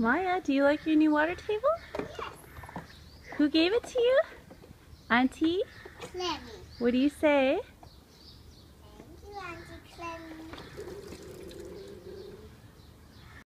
Maya, do you like your new water table? Yes. Who gave it to you? Auntie? Lemmy. What do you say?